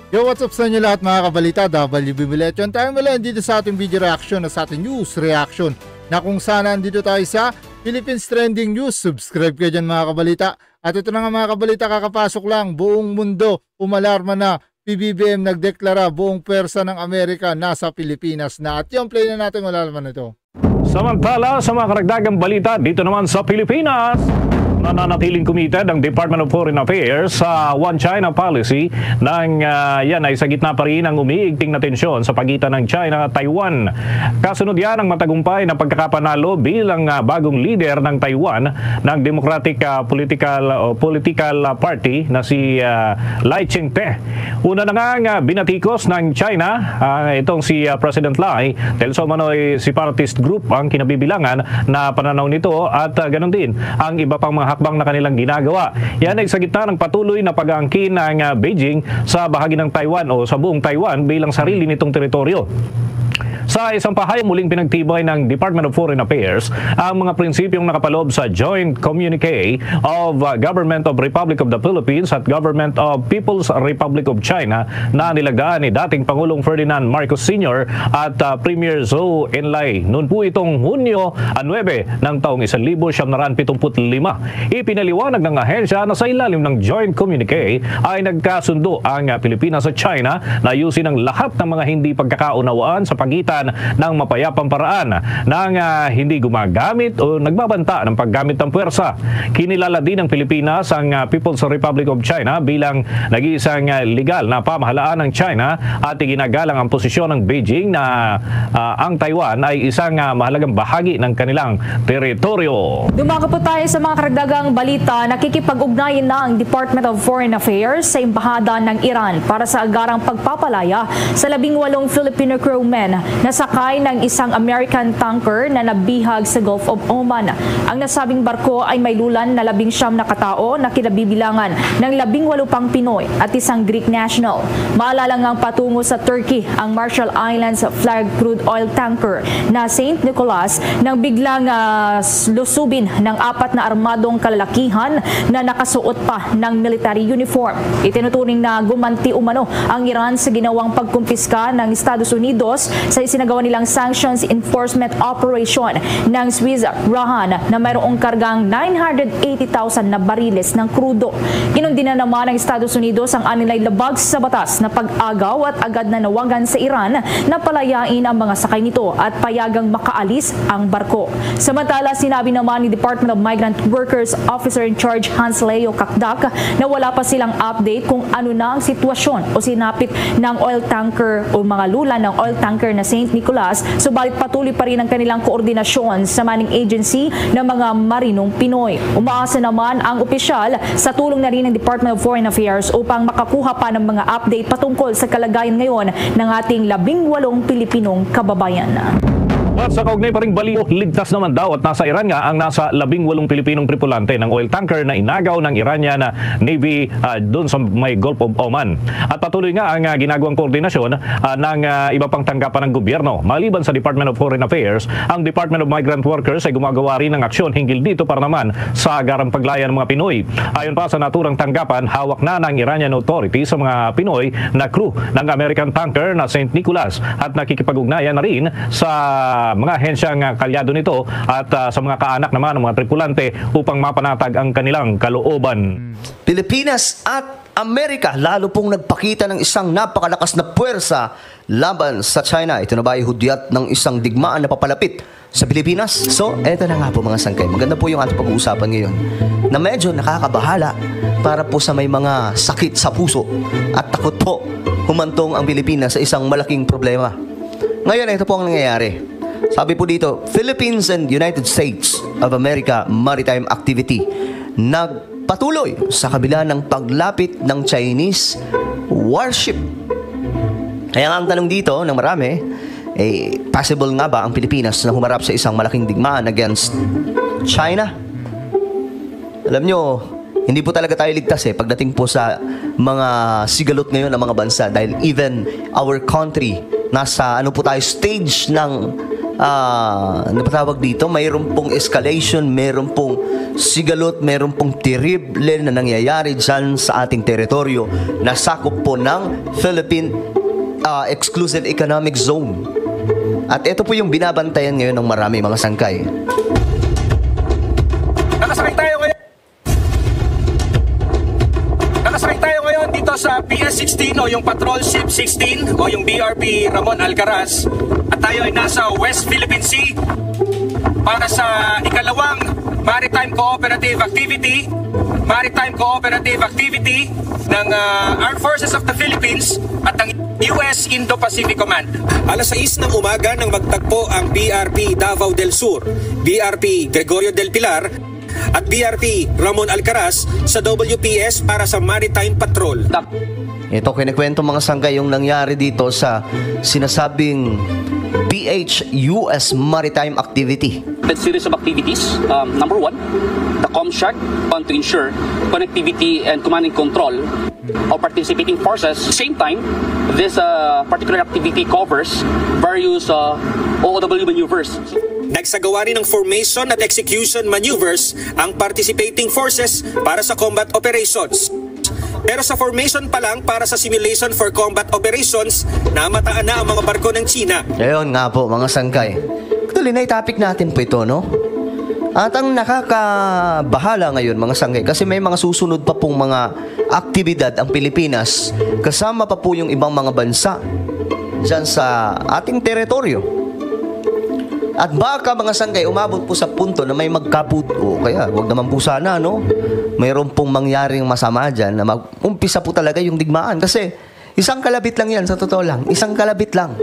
Yo, what's up sa inyo lahat mga kabalita, WB Biletion. Tayo mula dito sa ating video reaction o sa ating news reaction na kung saan nandito tayo sa Philippines Trending News. Subscribe kayo dyan mga kabalita. At ito na nga mga kabalita, kakapasok lang, buong mundo umalarma na. PBBM nagdeklara buong pwersa ng Amerika nasa Pilipinas na. At yung play na natin malalaman ito. Samantala sa mga karagdagang balita dito naman sa Pilipinas, nananatiling committed ang Department of Foreign Affairs sa One China policy nang yan ay sa gitna pa rin ang umiigting na tensyon sa pagitan ng China at Taiwan. Kasunod yan ang matagumpay na pagkakapanalo bilang bagong leader ng Taiwan ng Democratic Political Party na si Lai Ching-te. Una na nga binatikos ng China itong si President Lai dahil so manoy separatist group ang kinabibilangan na pananaw nito at ganun din ang iba pang mga hakbang na kanilang ginagawa. Yan ay sa gitna ng patuloy na pag-aangkin ng Beijing sa bahagi ng Taiwan o sa buong Taiwan bilang sarili nitong teritoryo. Sa isang pahayag muling pinagtibay ng Department of Foreign Affairs ang mga prinsipyong nakapaloob sa Joint Communique of Government of Republic of the Philippines at Government of People's Republic of China na nilagdaan ni dating Pangulong Ferdinand Marcos Sr. at Premier Zhou Enlai noon po itong Hunyo 9 ng taong 1975. Ipinaliwanag ng ahensya na sa ilalim ng Joint Communique ay nagkasundo ang Pilipinas at China na ayusin ang lahat ng mga hindi pagkakaunawaan sa pagitan ng mapayapang paraan ng hindi gumagamit o nagbabanta ng paggamit ng puwersa. Kinilala din ng Pilipinas ang People's Republic of China bilang nag-iisang legal na pamahalaan ng China at iginagalang ang posisyon ng Beijing na ang Taiwan ay isang mahalagang bahagi ng kanilang teritoryo. Dumako po tayo sa mga karagdagang balita. Nakikipag-ugnayan na ang Department of Foreign Affairs sa Embahada ng Iran para sa agarang pagpapalaya sa 18 Filipino crewmen na sakay ng isang American tanker na nabihag sa Gulf of Oman. Ang nasabing barko ay may lulan na 19 na katao na kinabibilangan ng 18 pang Pinoy at isang Greek national. Maalala ngang patungo sa Turkey ang Marshall Islands flag crude oil tanker na St. Nicholas nang biglang lusubin ng 4 na armadong kalalakihan na nakasuot pa ng military uniform. Itinuturing na gumanti umano ang Iran sa ginawang pagkumpiska ng Estados Unidos sa isinagawa nilang sanctions enforcement operation ng Swiss Rahan na mayroong kargang 980,000 na bariles ng krudo. Kinundina naman ng Estados Unidos ang anilay labag sa batas na pag-agaw at agad na nawagan sa Iran na palayain ang mga sakay nito at payagang makaalis ang barko. Samantala, sinabi naman ni Department of Migrant Workers Officer in Charge Hans Leo Kakdak na wala pa silang update kung ano na ang sitwasyon o sinapit ng oil tanker o mga lula ng oil tanker na St. Nicholas, subalit patuloy pa rin ang kanilang koordinasyon sa manning agency ng mga marinong Pinoy. Umaasa naman ang opisyal sa tulong na rin ng Department of Foreign Affairs upang makakuha pa ng mga update patungkol sa kalagayan ngayon ng ating 18 Pilipinong kababayan. At sa kaugnay pa ring balita, ligtas naman daw at nasa Iran nga ang nasa 18 Pilipinong tripulante ng oil tanker na inagaw ng Iranian Navy doon sa may Gulf of Oman. At patuloy nga ang ginagawang koordinasyon ng iba pang tanggapan ng gobyerno. Maliban sa Department of Foreign Affairs, ang Department of Migrant Workers ay gumagawa rin ng aksyon hinggil dito para naman sa agarang paglaya ng mga Pinoy. Ayon pa sa naturang tanggapan, hawak na ng Iranian authorities sa mga Pinoy na crew ng American tanker na St. Nicholas at nakikipag-ugnayan na rin sa mga ahensyang kalyado nito at sa mga kaanak naman ng mga tripulante upang mapanatag ang kanilang kalooban. Pilipinas at Amerika lalo pong nagpakita ng isang napakalakas na puwersa laban sa China. Ito na ba ay hudyat ng isang digmaan na papalapit sa Pilipinas? So, eto na nga po mga sangkay. Maganda po yung ating pag-uusapan ngayon na medyo nakakabahala para po sa may mga sakit sa puso at takot po humantong ang Pilipinas sa isang malaking problema. Ngayon, ito po ang nangyayari. Sabi po dito, Philippines and United States of America Maritime Activity nagpatuloy sa kabila ng paglapit ng Chinese warship. Kaya nga ang tanong dito ng marami, possible nga ba ang Pilipinas na humarap sa isang malaking digmaan against China? Alam nyo, hindi po talaga tayo ligtas pagdating po sa mga sigalot ngayon ng mga bansa dahil even our country nasa ano po tayo stage ng napatawag dito, mayroon pong escalation, mayroon pong sigalot, mayroon pong terrible na nangyayari dyan sa ating teritoryo na sakop po ng Philippine Exclusive Economic Zone. At ito po yung binabantayan ngayon ng marami mga sangkay. Nakasakay tayo ngayon dito sa PS-16 o yung Patrol Ship 16 o yung BRP Ramon Alcaraz. At tayo ay nasa West Philippine Sea para sa ikalawang Maritime Cooperative Activity ng Armed Forces of the Philippines at ng US Indo-Pacific Command. Alas 6 ng umaga nang magtagpo ang BRP Davao del Sur, BRP Gregorio del Pilar at BRP Ramon Alcaraz sa WPS para sa Maritime Patrol. Ito kinikwento mga sangkay yung nangyari dito sa sinasabing PH-US Maritime Activity. That series of activities, number one, the ComShark to ensure connectivity and command and control of participating forces. At the same time, this particular activity covers various OOW maneuvers. Nagsagawa rin ng formation at execution maneuvers ang participating forces para sa combat operations. Pero sa formation pa lang para sa simulation for combat operations, namataan na ang mga barko ng China. Ayun nga po mga sangkay. Actually na topic natin po ito, no? At ang nakakabahala ngayon mga sangkay, kasi may mga susunod pa pong mga aktibidad ang Pilipinas, kasama pa po yung ibang mga bansa dyan sa ating teritoryo. At baka mga sangkay umabot po sa punto na may magkaputo, kaya wag naman po sana, no? Mayroon pong mangyaring masama dyan na mag-umpisa po talaga yung digmaan. Kasi isang kalabit lang yan, sa totoo lang. Isang kalabit lang.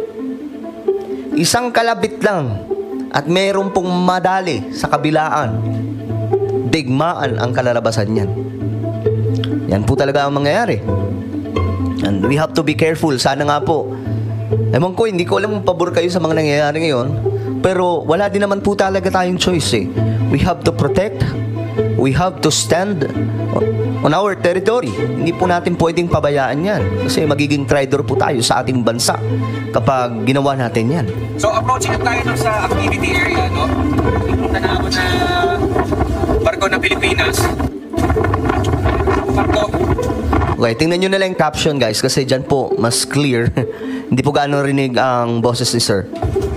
At mayroon pong madali sa kabilaan. Digmaan ang kalalabasan yan. Yan po talaga ang mangyayari. And we have to be careful. Sana nga po. Ewan ko, hindi ko alam kung pabor kayo sa mga nangyayari ngayon. Pero wala din naman po talaga tayong choice eh. We have to protect. We have to stand on our territory. Hindi po natin pwedeng pabayaan yan. Kasi magiging traitor po tayo sa ating bansa kapag ginawa natin yan. So approaching tayo sa activity area, no? Punta na ako na barko ng Pilipinas. Barko. Okay, tingnan nyo na lang yung caption guys kasi dyan po mas clear. Hindi po gaano rinig ang boses ni sir.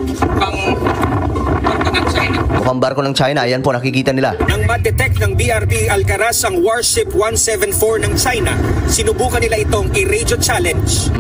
Mukhang barko ng China. Ayan po, nakikita nila. Nang ma-detect ng BRP Alcaraz ang Warship 174 ng China, sinubukan nila itong i-radio challenge.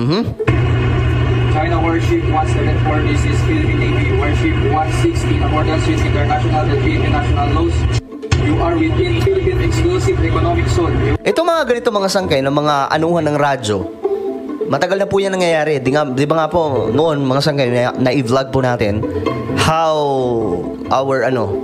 China Warship 174, this is Philippine Navy Warship 160 in accordance with international and international laws. You are within Philippine Exclusive Economic Zone. Ito mga ganito mga sangkay ng mga anuhan ng radyo. Matagal na po yan nangyayari. Di ba nga po noon mga sangkay na i-vlog po natin how our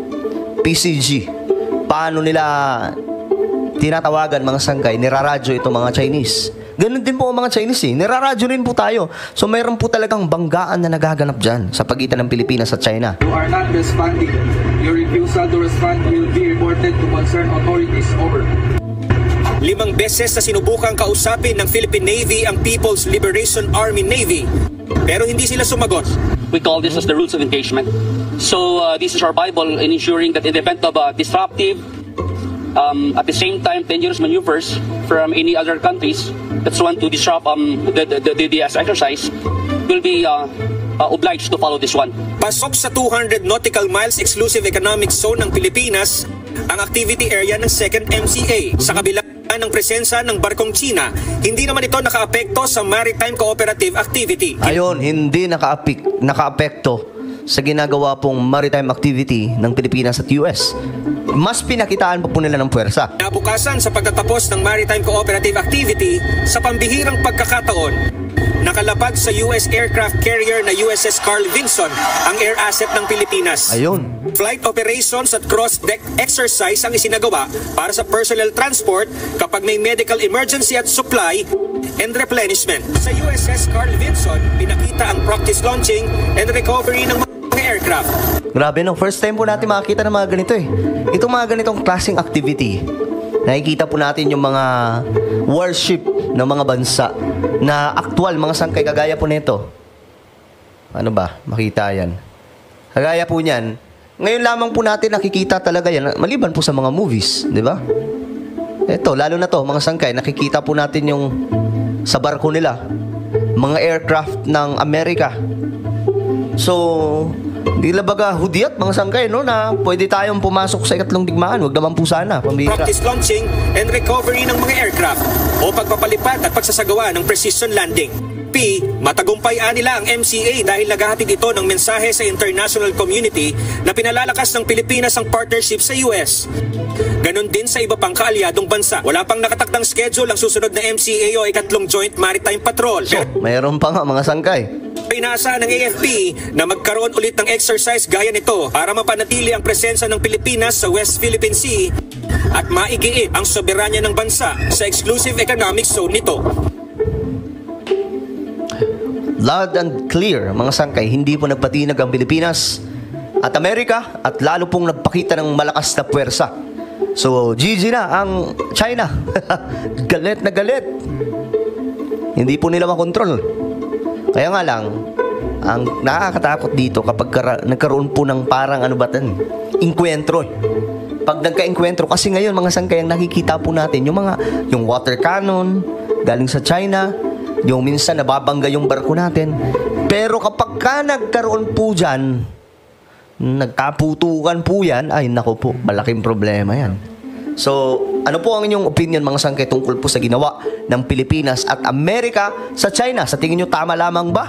PCG paano nila tinatawagan mga sangkay, niraradyo ito mga Chinese. Ganun din po ang mga Chinese eh. Niraradyo rin po tayo. So mayroon po talagang banggaan na nagaganap dyan sa pagitan ng Pilipinas at China. You are not responding. Your refusal to respond will be reported to concerned authorities. Over. 5 beses na sinubukang kausapin ng Philippine Navy ang People's Liberation Army Navy. Pero hindi sila sumagot. We call this as the rules of engagement. So this is our Bible in ensuring that in the event of disruptive, at the same time dangerous maneuvers from any other countries that want to disrupt the exercise, will be obliged to follow this one. Pasok sa 200 nautical miles exclusive economic zone ng Pilipinas ang activity area ng 2nd MCA. Sa kabila ng presensya ng barkong China, hindi naman ito nakaapekto sa maritime cooperative activity. Ayun, hindi nakaapekto sa ginagawa pong maritime activity ng Pilipinas at US. Mas pinakitaan pa po nila ng puwersa. Nabukasan sa pagtatapos ng maritime cooperative activity, sa pambihirang pagkakataon, nakalapag sa US aircraft carrier na USS Carl Vinson ang air asset ng Pilipinas. Ayun. Flight operations at cross-deck exercise ang isinagawa para sa personnel transport kapag may medical emergency at supply and replenishment. Sa USS Carl Vinson, pinakita ang practice launching and recovery ng mga aircraft. Grabe no, first time po natin makakita ng mga ganito eh. Itong mga ganitong klaseng activity, nakikita po natin yung mga warship ng mga bansa na aktual, mga sangkay kagaya po nito. Ano ba? Makita yan. Kagaya po niyan, ngayon lamang po natin nakikita talaga yan, maliban po sa mga movies, di ba? Ito, lalo na to, mga sangkay, nakikita po natin yung sa barko nila, mga aircraft ng Amerika. So, di labaga hudyat, mga sangkay, no, na pwede tayong pumasok sa ikatlong digmaan. Huwag naman po sana, pambira. Practice launching and recovery ng mga aircraft o pagpapalipat at pagsasagawa ng precision landing. Matagumpay nila ang MCA dahil naghahatid ito ng mensahe sa international community na pinalalakas ng Pilipinas ang partnership sa US. Ganon din sa iba pang kaalyadong bansa. Wala pang nakatakdang schedule ang susunod na MCA o ikatlong Joint Maritime Patrol. So, mayroon pa nga mga sangkay. Inaasahan ng AFP na magkaroon ulit ng exercise gaya nito para mapanatili ang presensya ng Pilipinas sa West Philippine Sea at maigiit ang soberanya ng bansa sa exclusive economic zone nito. Loud and clear, mga sangkay, hindi po nagpatinag ang Pilipinas at Amerika at lalo pong nagpakita ng malakas na puwersa. So, GG na ang China. Galit na galit. Hindi po nila makontrol. Kaya nga lang, ang nakakatakot dito kapag nagkaroon po ng parang inkwentro. Pag nagka-inkwentro, kasi ngayon mga sangkay, ang nakikita po natin, yung water cannon galing sa China, yung minsan nababangga yung barko natin. Pero kapag ka nagkaroon po dyan, nagkaputukan po yan, ay nako po, malaking problema yan. So, ano po ang inyong opinion mga sangkay tungkol po sa ginawa ng Pilipinas at Amerika sa China? Sa tingin nyo tama lamang ba?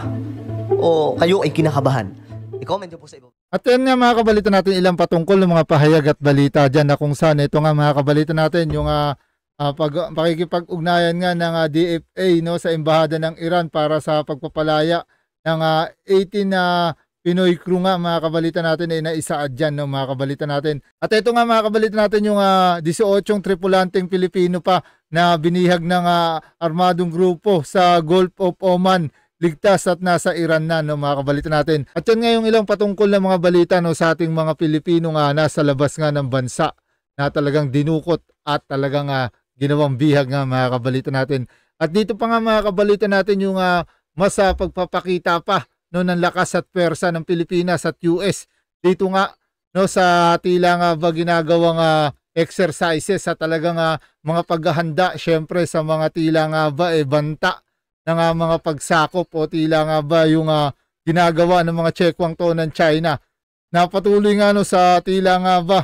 O kayo ay kinakabahan? I-comment nyo po sa iba. At yan nga mga kabalita natin, ilang patungkol ng mga pahayag at balita dyan na kung saan ito nga mga kabalita natin, yung pakikipag-ugnayan nga ng DFA, no, sa embahada ng Iran para sa pagpapalaya ng 18 na Pinoy crew nga mga kabalita natin ay naisaad dyan, no, mga kabalita natin. At ito nga mga kabalita natin yung 18 tripulanteng Pilipino pa na binihag ng armadong grupo sa Gulf of Oman, ligtas at nasa Iran na, no, mga kabalita natin. At yun nga yung ilang patungkol na mga balita, no, sa ating mga Pilipino nga nasa labas nga ng bansa na talagang dinukot at talagang ginawang bihag nga mga kabalita natin. At dito pa nga mga kabalita natin yung mas pagpapakita pa, no, ng lakas at pwersa ng Pilipinas at US. Dito nga, no, sa tila nga ba ginagawang exercises sa talagang mga paghahanda syempre sa mga tila nga ba banta ng mga pagsakop o tila nga ba yung ginagawa ng mga chekwang to ng China. Napatuloy nga, no, sa tila nga ba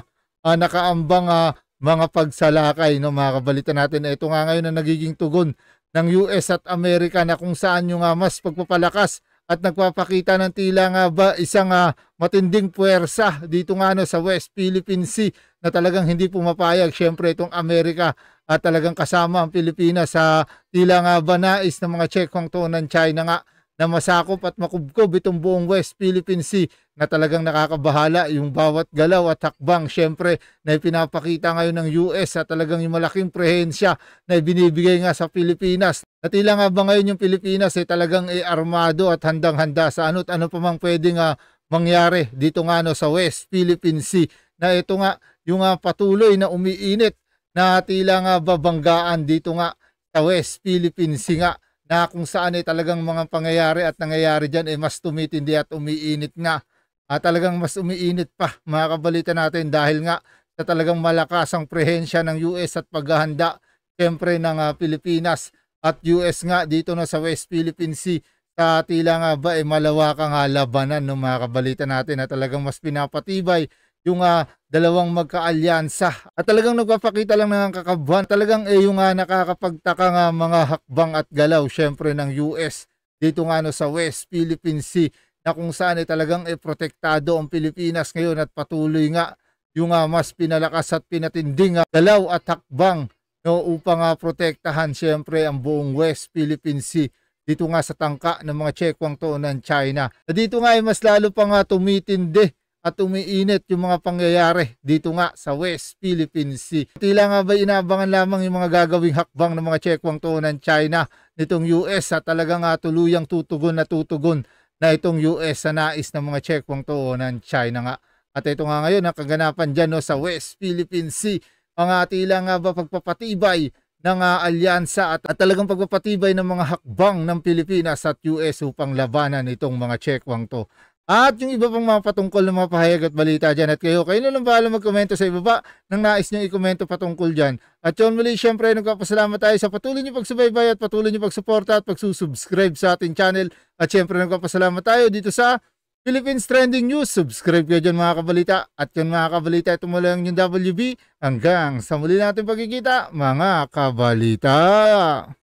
nakaambang mga pagsalakay, no, mga kabalita natin. Ito nga ngayon na nagiging tugon ng US at Amerika na kung saan yung mas pagpapalakas at nagpapakita ng tila nga ba isang matinding puwersa dito nga, no, sa West Philippine Sea na talagang hindi pumapayag syempre itong Amerika at talagang kasama ang Pilipinas sa tila nga ba nais ng mga chekwang to ng China nga na masakop at makubkob itong buong West Philippine Sea na talagang nakakabahala yung bawat galaw at hakbang syempre na ipinapakita ngayon ng US at talagang yung malaking prehensya na ibinibigay nga sa Pilipinas. At tila nga ba ngayon yung Pilipinas ay talagang armado at handang-handa sa ano't ano pa mang pwedeng mangyari dito nga, no, sa West Philippine Sea na ito nga yung patuloy na umiinit na tila nga babanggaan dito nga sa West Philippine Sea nga na kung saan ay talagang mga pangyayari at nangyayari dyan ay mas tumitindi at umiinit nga. At talagang mas umiinit pa mga kabalita natin dahil nga sa talagang malakas ang prehensya ng US at paghahanda siyempre ng Pilipinas at US nga dito na sa West Philippine Sea sa tila nga ba malawakang labanan ng mga kabalita natin na talagang mas pinapatibay yung dalawang magkaalyansa at talagang nagpapakita lang ng kakabuhan. Talagang yung nakakapagtaka nga mga hakbang at galaw syempre ng US dito nga, no, sa West Philippine Sea na kung saan talagang protektado ang Pilipinas ngayon at patuloy nga yung mas pinalakas at pinatinding galaw at hakbang, no, upang protektahan syempre ang buong West Philippine Sea dito nga sa tangka ng mga chekwang to ng China. At dito nga ay mas lalo pa nga tumitindi at umiinit yung mga pangyayari dito nga sa West Philippine Sea. Tila nga ba inaabangan lamang yung mga gagawing hakbang ng mga chekwang to ng China nitong US at talagang tuluyang tutugon na itong US sa nais ng mga chekwang to ng China nga. At ito nga ngayon ang kaganapan dyan, no, sa West Philippine Sea. Ang tila nga ba pagpapatibay ng alyansa at talagang pagpapatibay ng mga hakbang ng Pilipinas at US upang labanan itong mga chekwang to. at yung iba pang mga patungkol na mga pahayag at balita dyan. At kayo na lang bahala magkomento sa ibaba ng nais nyo ikomento patungkol dyan. At yun muli, syempre nagpapasalamat tayo sa patuloy nyo pagsubaybay at patuloy nyo pagsuporta at pagsusubscribe sa ating channel. At syempre nagpapasalamat tayo dito sa Philippines Trending News. Subscribe kayo dyan mga kabalita. At yun mga kabalita, ito mula yung WB. Hanggang sa muli natin pagkikita mga kabalita.